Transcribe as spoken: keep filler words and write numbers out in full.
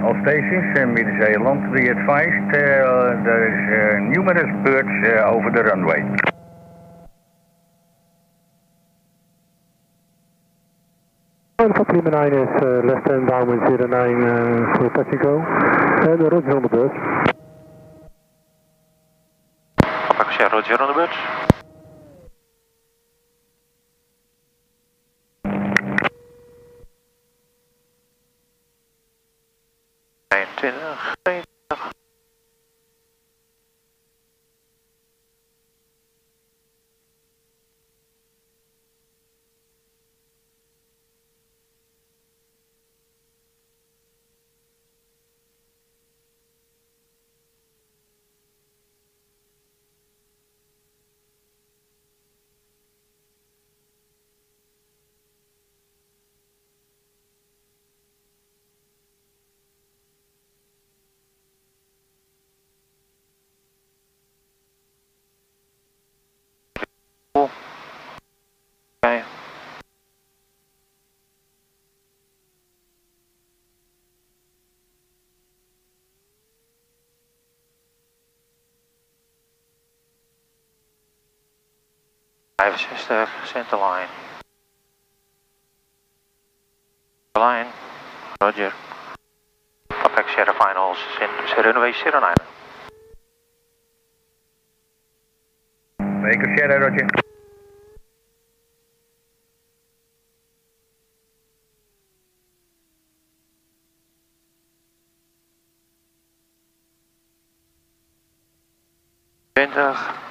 All stations, uh, Midden-Zeeland, be advised, uh, there is uh, numerous birds uh, over the runway. Alpha Lima nine is uh, less than downwind zero nine uh, for touch and go. And uh, Roger on the bird. Papa Roger on the bird. vijfentwintig, tweeëntwintig. Okay. vijfenzestig, center line. Line, Roger. Papa Sierra finals, runway zero nine. Baker Sierra, Roger. twintig.